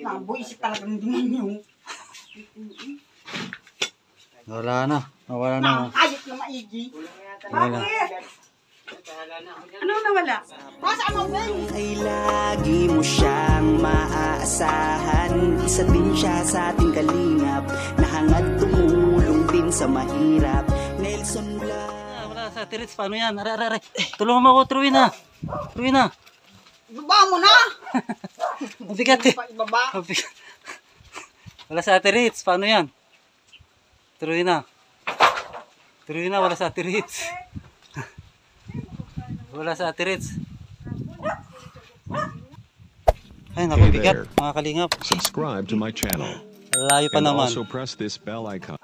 Nabuisip talaga ng demonyo. Wala na. Nawala na. Ayos na maigi. Wala. Bakit? Ano nawala? Masaan mo, Ben? Ay lagi mo siyang maaasahan. Isa din siya sa ating kalingap, na hangad tumulong din sa mahirap. Nelson Mula. Wala sa Tirits. Paano yan? Aray. Tulungan mo ako, Truwina. Truwina. Baba mo na! Mabigat eh. Ibaba. Mabigat. Wala sa Tirits. Paano yan? Truwina. Truwina, wala sa Tirits. Wala sa Tirits. Ay, napabigat. Mga kalingap. Subscribe to my channel. Layo pa And naman. also press this bell icon.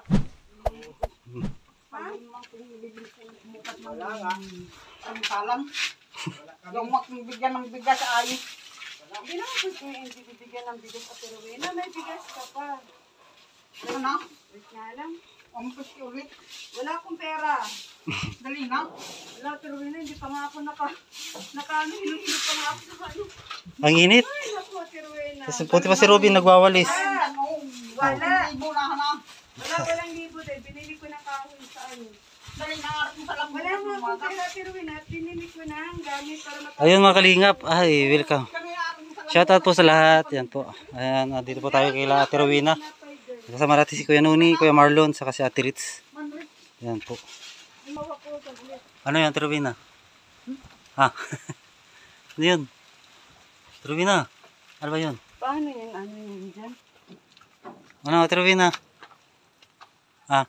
Wala nga. Ang talang. Yung magbigyan ng bigas ay. Hindi naman po hindi bibigyan ng bigas at Rowena. May bigas ka pa. Ano na? Wait nga lang. Umpis ulit. Wala akong pera. Dali na. Wala, pero Rowena, hindi pa nga ako hilo-hilo pa nga ako sa ano. Ang init. Ay, naku, Ate Rowena. Kasi puti pa si Robin nagwawalis. Wala. Libo na na. Walang libo dahil binili ko ng kahoy sa ano. Dali na. Sa lang. Wala nga akong pera, Ate Rowena, at binili ko na ang gamit para Ayun mga kalingap. Ay, welcome. Shoutout po sa lahat. Yan po. Ayan, dito po tayo kay Ate Rowena. Kasama natin si Kuya Nuni, Kuya Marlon, saka si Ate Ritz. Yan po. Ano yan, Ate Rowena? Ha? Ano yun? Ate Rowena? Ano ba yun? Paano yun? Ano yun dyan? Ano, Ate Rowena? Ha?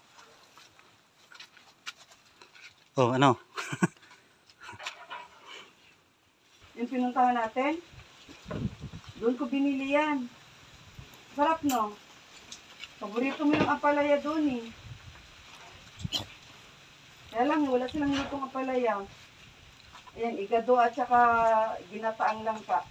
Oh, ano? Yung pinuntahan natin? Doon ko binili yan. Sarap, no? Paborito mo yung apalaya doon eh. Kaya lang, wala silang lutong apalaya. Ayan, igado at saka ginataang langka.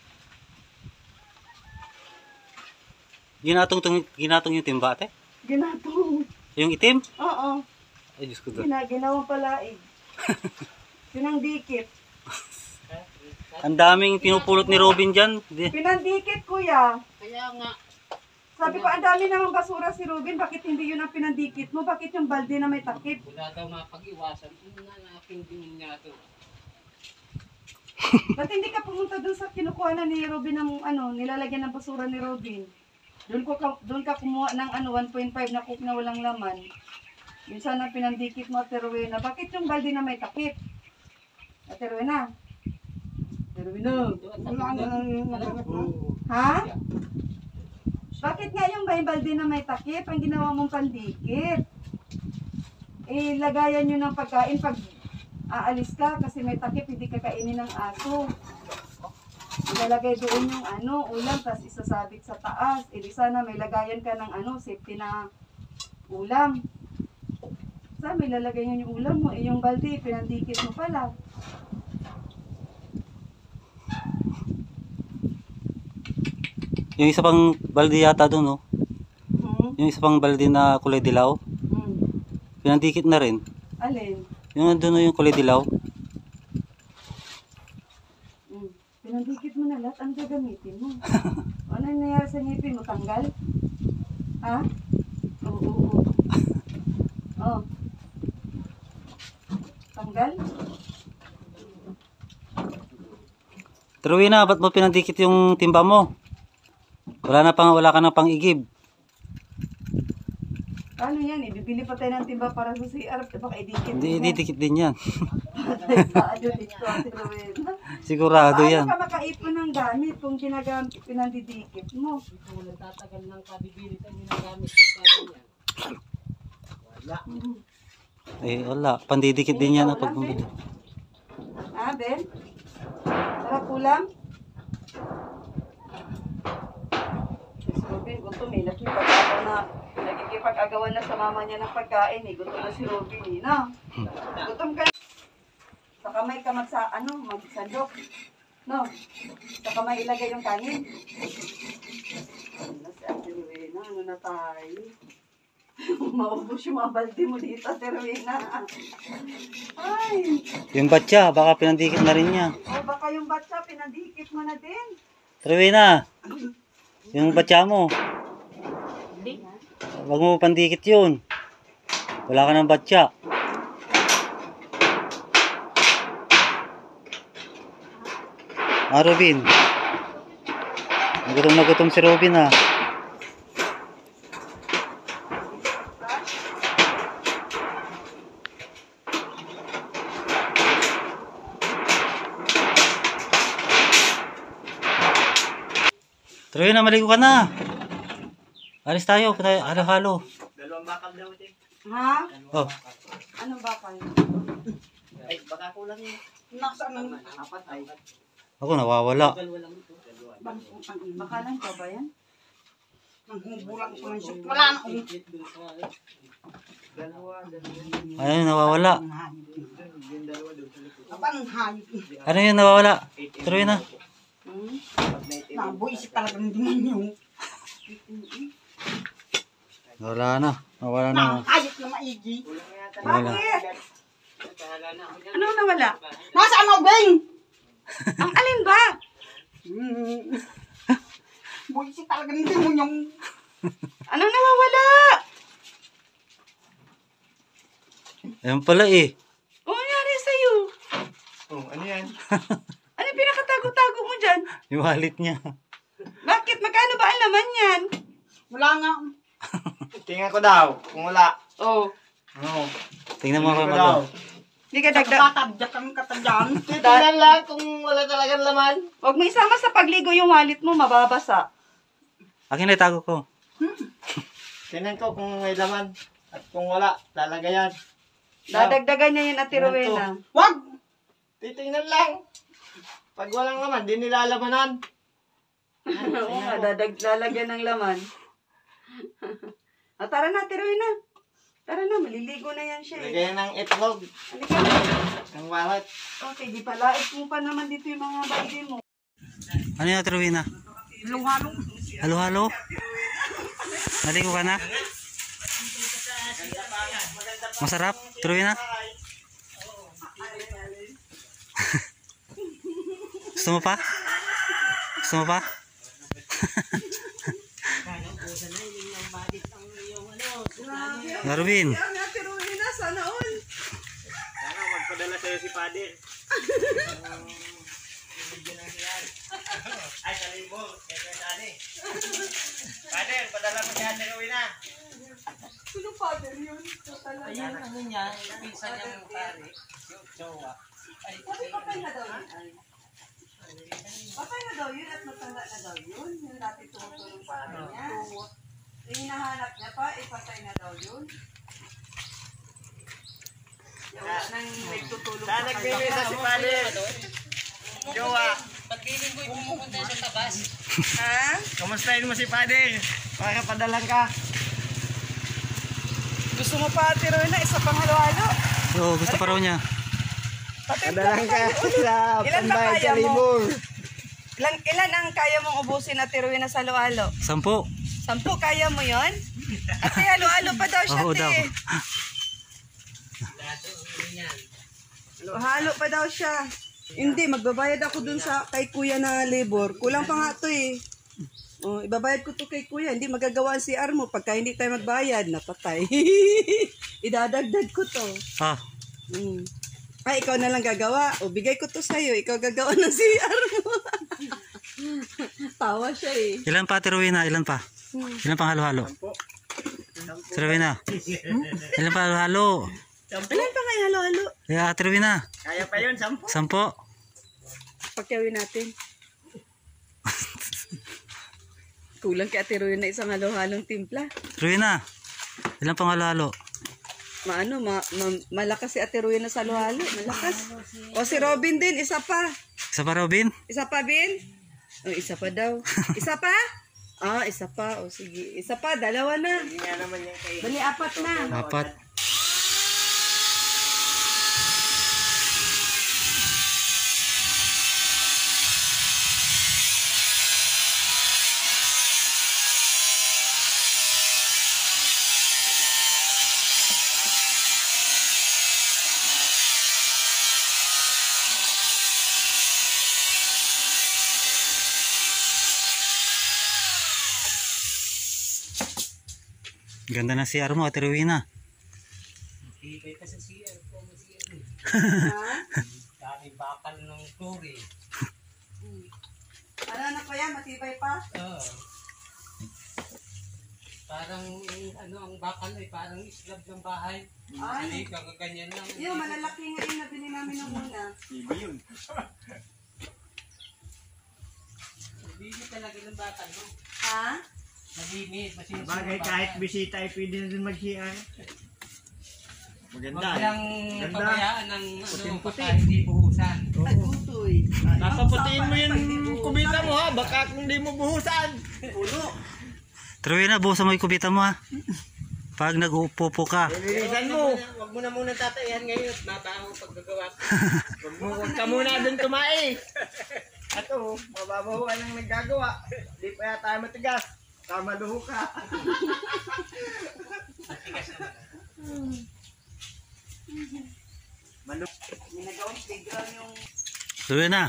Ginatong yung timba, ate? Ginatong. Yung itim? Oo. Ay, Diyos ko doon. Ginawang palaig. Pinandikit. Ang daming pinupulot ni Robin dyan. Pinandikit, kuya. Kaya nga. Sabi ko, ang dami namang basura si Robin. Bakit hindi yun ang pinandikit mo? Bakit yung balde na may takip? Wala daw mapag-iwasan. Ano na napindin niya ito. Ba't hindi ka pumunta dun sa kinukuha na ni Robin ng ano, nilalagyan ng basura ni Robin? Doon ka kumuha ng ano, 1.5 na cook na walang laman. Yun sana pinandikit mo, Ate Rowena. Bakit yung balde na may takip? Ate Rowena? Ate Rowena? Ha? Bakit nga yung balde na may takip, ang ginawa mong pandikit? Eh, lagayan nyo ng pagkain pag aalis ka kasi may takip, hindi ka kainin ng aso. Ilalagay doon yung ano, ulam, tapos isasabit sa taas. Eh, di sana may lagayan ka ng ano, safety na ulam. Saan may lalagay nyo yung ulam mo? Eh, yung balde, pinandikit mo pala. Yung isa pang balde yata doon, no? Hmm? Yung isa pang balde na kulay dilaw. Hmm. Pinandikit na rin. Alin? Yung doon yung kulay dilaw. Hmm. Pinandikit mo na lahat, ang gagamitin mo. Ano nangyayari sa ngipin mo? Tanggal? Ha? Oo. Oh. Tanggal? Truwina, ba't mo pinandikit yung timba mo? Wala ka na pang igib. Ano yan eh? Bibili pa tayo ng timba para sa CR. Baka idikit mo. Hindi, dikit din yan. Ano dito, Ate Rowena? Sigurado Paano yan. ka makaipon ng gamit kung ginagamit, pinandidikit mo? Kung nagtatagal ng kabibili tayo ginagamit sa kanya niya. Wala. Eh, wala. Pandidikit din yan pag bumili. Ah, Ben? Sarap ulam? Si Robin, gutom eh. Nakikipag-agawan na sa mama niya ng pagkain eh. Gutom na si Robin eh, no? Gutom ka. Sa kamay ka magsandok. No? Sa kamay ilagay yung kanin. Ano si Ate Rowena? Ano na tayo? Maubos yung mga balde mo dito, Ate Rowena. Ay! Yung batya, baka pinandikit na rin niya. O baka yung batsa, pinandikit mo na din. Truwina, Yung batya mo. Hindi. Wag mo pandikit yun. Wala ka ng batya. Robin. Nagutom na gutom si Robin ha. Troy na, maligo ka na. Alis tayo, halo-halo. Ha? Oh, Anong bakal? Ay, baka kulang yun. Nasaan ang Apat ay. ako nawawala. Dalawa lang ito. bakalan ka ba yan? Nanghubulang ko ng shit. Wala na akong Dalawa. Ayun, nawawala. abang hayop. Ano yun, nawawala? Troy na. Nabuisip talaga ng demonyo. Nawala na. Nawala na. Hayop na maigi. Nawala. Bakit? Ano nawala? Nasaan ang beng? Ang alin ba? Buisip talaga ng demonyo. Anong nawawala? Ayun pala eh. Ano nangyari sa'yo? Oh, ano yan? Ano yung pinakatago-tago mo dyan? Yung wallet niya. Bakit? Magkano ba ang laman yan? Wala nga. Tingnan ko daw. Kung wala. Oh. Oo. Tingnan mo Tingnan kung ko daw. ano. Hindi ka dagdag. Tatadyak ang katadyan. Tingnan lang kung wala talagang laman. Huwag mo isama sa pagligo yung wallet mo, mababasa. Akin na itago ko. Tingnan ko kung may laman. At kung wala, lalagayan. Dadagdagan niya yun, Ate Rowena. Wag! Titingnan lang. Pag walang laman, di nilalamanan. Oo nga, lalagyan ng laman. Tara na, Ate Rowena. Tara na, maliligo na yan siya eh. Lagayan ng itlog. Halika na. Ang wallet. Okay, di pala. Mo pa naman dito yung mga bagay mo. Ano yung Troy na? Halong-halong. Halo-halo? Naligo ka na? Masarap? Troy na? Gusto mo pa? Gusto mo pa? Marvin. Ate Rowena, sana all. Sana magpadala sa'yo si Pader. Ay, salibo. Kaya sali. Pader, padala mo si Ate Rowena. Sino father yun? Ayan, ano niya, yung pinsan niyang pare. Yung jowa. Patay na daw yun. Patay na daw yun at matanda na daw yun. Yung dati tumutulong sa kanya. Yung hinahanap niya pa, patay na daw yun. Wala nang nagtutulong Saan sa nagbibisa si kanya. Pader? Jowa. Ha? Kamustahin mo si Pader? Baka padalan ka. Gusto mo pa, Ate Rowena, isa pang halo-halo? Oo, gusto pa raw niya. Padalan ka sa Ilan ba pambayad kaya sa mo? libo. Ilan ang kaya mong ubusin, Ate Rowena, sa halo-halo? 10. 10, kaya mo yon? Ate, halo-halo pa daw siya, Oo daw. te. Halo pa daw siya. Hindi, magbabayad ako dun sa kay kuya na labor. Kulang pa nga to eh. Oh, ibabayad ko to kay kuya. Hindi magagawa ang CR mo. Pagka hindi tayo magbayad, napatay. Idadagdag ko to. Ah, Mm. Ay, ikaw na lang gagawa. O, bigay ko to sa'yo. Ikaw gagawa ng CR mo. Tawa siya eh. ilan pa Ate Rowena? Ilan pa? Ilan pang halo-halo? Ate Rowena? Ilan pa halo-halo? Ilan pa nga yung halo-halo? Yeah, Ate Rowena? Kaya pa yun, 10. 10. Pakyawin natin. Kulang kay Ate Rowena na isang halo-halong timpla. Rowena? Ilan pang halo-halo? Malakas si Ate Rowena sa halo-halo. Malakas. O si Robin din, isa pa. Isa pa Robin? Isa pa, Bin? O, isa pa daw. Isa pa? Ah, isa pa. O, sige. Isa pa, dalawa na. Hindi nga naman yung kay... Bali, apat na. 4. Ganda na CR mo, Ate Rowena. Tibay pa sa CR ko. Ha? Daming bakal ng turi. Ano na ko yan? Matibay pa? Oo. Parang ano ang bakal ay parang slab ng bahay. Ay. Hindi kagaganyan lang. Yung malalaki nga yung nabili namin nung una. Nabili talaga ng bakal mo. Ha? Nabili. Bagay kahit bisita ay pwede na din mag-CR. Maganda. Huwag lang Ganda. pabayaan ng ano, Puting-puti. baka hindi buhusan. Tagutoy. Papaputiin mo yung kubita mo ha. Baka kung di mo buhusan. Puno. Ate Rowena, buhusan mo yung kubita mo ha. Pag nag-uupo ka. Lilisan mo. Huwag mo na muna tatayan ngayon at mabaho paggagawa ko. Huwag ka muna dun tumae. Ato, mababahuan ang naggagawa. Di pa yata tayo matigas. Tama luho ka. Ginagawang playground yung... Rowena.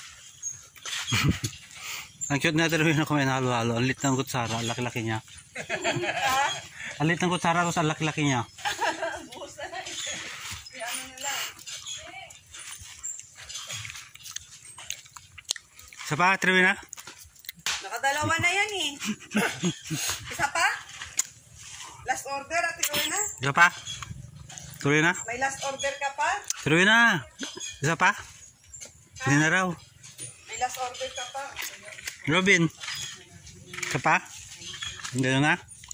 Ang cute na Ate Rowena kumain ng halo-halo. Ang lit ng kutsara, ang laki-laki niya. Ang lit ng kutsara ko sa laki-laki niya. Busa na eh. Ano na lang. Isa pa, Ate Rowena? Nakadalawa na yan eh. Isa pa? Last order, Ate Rowena? Isa pa? Ate Rowena? May last order ka pa? Ate Rowena? Isa pa? Hindi na raw. May last order ka pa? Robin? Isa pa? Hindi na?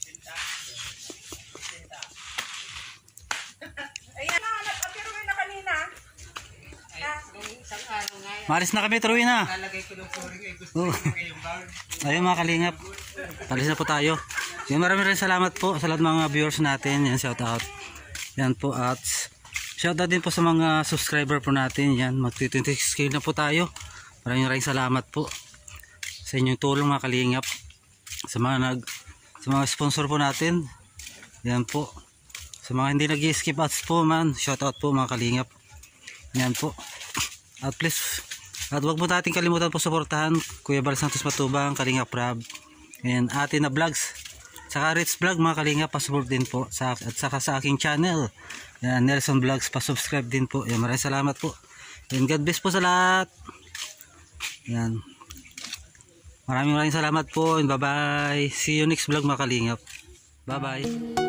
Ayan na, hanap Ate Rowena kanina. Ay, nung isang araw nga yan, Maris na kami, Ate Rowena. nalagay ko ng flooring ay gusto Oh. ko ngayong bowl. Ayun mga kalingap. Palis na po tayo. Yan, maraming salamat po sa lahat ng mga viewers natin. Yan, shout out. Yan po at shout out din po sa mga subscriber po natin. Yan, mag-26k na po tayo. Maraming salamat po sa inyong tulong mga kalingap. Sa mga sponsor po natin. Yan po. Sa mga hindi nag-skip ads po man, shout out po mga kalingap. Yan po. At please, at wag mo natin kalimutan po suportahan Kuya Bal Santos Matubang, Kalingap Rab, and Ate na Vlogs, saka Rich Vlog mga kalingap, pasupport din po at saka sa aking channel. Yan, Nelson Vlogs, pasubscribe din po. Yan, maraming salamat po. And God bless po sa lahat. Yan. Maraming salamat po and bye bye. See you next vlog mga kalingap. Bye bye.